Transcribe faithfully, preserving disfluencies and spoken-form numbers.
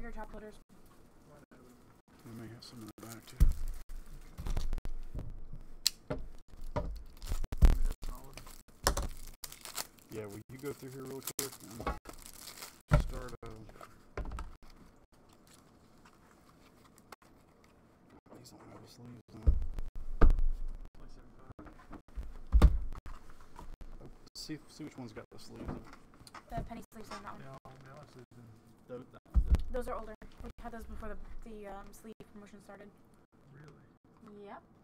bigger top loaders. We may have some in the back too. Yeah, will you go through here real quick and start uh these don't have the sleeves on. Oh, see see which one's got the sleeves on. The penny sleeves on that one. Yeah, yeah, I see them. Those, that, Those are older. We had those before the, the um, sleeve promotion started. Really? Yep.